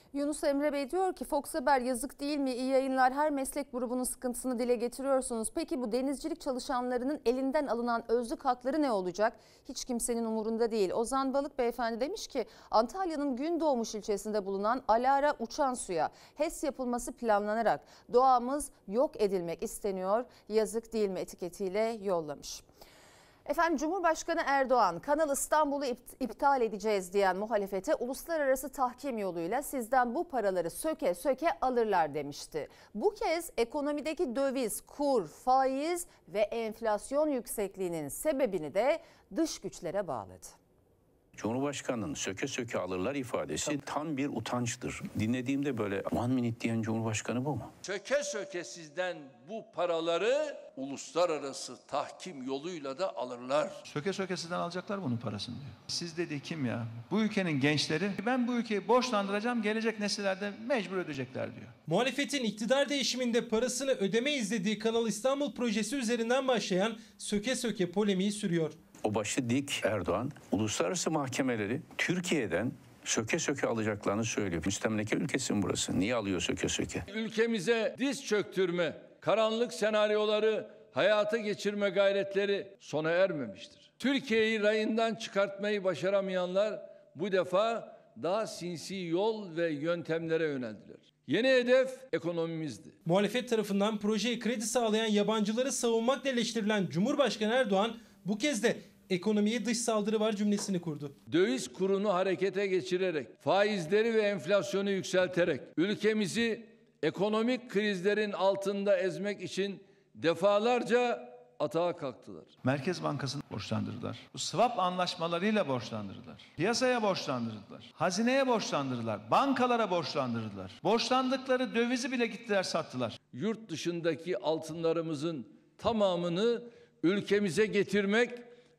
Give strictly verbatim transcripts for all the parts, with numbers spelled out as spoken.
Yunus Emre Bey diyor ki Fox Haber yazık değil mi? İyi yayınlar, her meslek grubunun sıkıntısını dile getiriyorsunuz. Peki bu denizcilik çalışanlarının elinden alınan özlük hakları ne olacak? Hiç kimsenin umurunda değil. Ozan Balık Beyefendi demiş ki Antalya'nın Gündoğmuş ilçesinde bulunan Alara uçan suya HES yapılması planlanarak doğamız yok edilmek isteniyor. Yazık değil mi etiketiyle yollamış. Efendim Cumhurbaşkanı Erdoğan Kanal İstanbul'u iptal edeceğiz diyen muhalefete uluslararası tahkim yoluyla sizden bu paraları söke söke alırlar demişti. Bu kez ekonomideki döviz, kur, faiz ve enflasyon yüksekliğinin sebebini de dış güçlere bağladı. Cumhurbaşkanının söke söke alırlar ifadesi tam bir utançtır. Dinlediğimde böyle one minute diyen Cumhurbaşkanı bu mu? Söke söke sizden bu paraları uluslararası tahkim yoluyla da alırlar. Söke söke sizden alacaklar bunun parasını diyor. Siz dedi kim ya? Bu ülkenin gençleri ben bu ülkeyi borçlandıracağım, gelecek nesillerde mecbur ödeyecekler diyor. Muhalefetin iktidar değişiminde parasını ödemeyiz dediği Kanal İstanbul projesi üzerinden başlayan söke söke polemiği sürüyor. O başı dik Erdoğan uluslararası mahkemeleri Türkiye'den söke söke alacaklarını söylüyor. Müstemleke ülkesi mi burası? Niye alıyor söke söke? Ülkemize diz çöktürme, karanlık senaryoları hayata geçirme gayretleri sona ermemiştir. Türkiye'yi rayından çıkartmayı başaramayanlar bu defa daha sinsi yol ve yöntemlere yöneldiler. Yeni hedef ekonomimizdi. Muhalefet tarafından projeye kredi sağlayan yabancıları savunmakla eleştirilen Cumhurbaşkanı Erdoğan bu kez de ekonomiye dış saldırı var cümlesini kurdu. Döviz kurunu harekete geçirerek, faizleri ve enflasyonu yükselterek ülkemizi ekonomik krizlerin altında ezmek için defalarca atağa kalktılar. Merkez Bankası'nı borçlandırdılar. Bu swap anlaşmalarıyla borçlandırdılar. Piyasaya borçlandırdılar. Hazineye borçlandırdılar. Bankalara borçlandırdılar. Borçlandıkları dövizi bile gittiler sattılar. Yurt dışındaki altınlarımızın tamamını ülkemize getirmek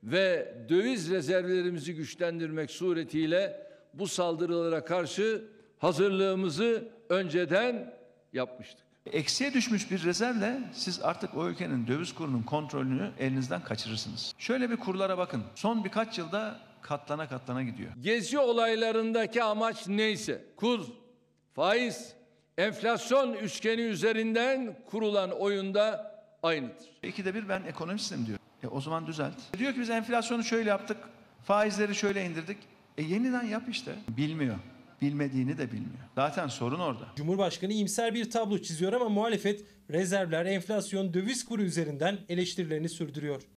ve döviz rezervlerimizi güçlendirmek suretiyle bu saldırılara karşı hazırlığımızı önceden yapmıştık. Eksiye düşmüş bir rezervle siz artık o ülkenin döviz kurunun kontrolünü elinizden kaçırırsınız. Şöyle bir kurlara bakın. Son birkaç yılda katlana katlana gidiyor. Gezi olaylarındaki amaç neyse, kur, faiz, enflasyon üçgeni üzerinden kurulan oyunda aynıdır. İkide bir ben ekonomistim diyor. E o zaman düzelt. Diyor ki biz enflasyonu şöyle yaptık, faizleri şöyle indirdik. E yeniden yap işte. Bilmiyor. Bilmediğini de bilmiyor. Zaten sorun orada. Cumhurbaşkanı iyimser bir tablo çiziyor ama muhalefet rezervler, enflasyon, döviz kuru üzerinden eleştirilerini sürdürüyor.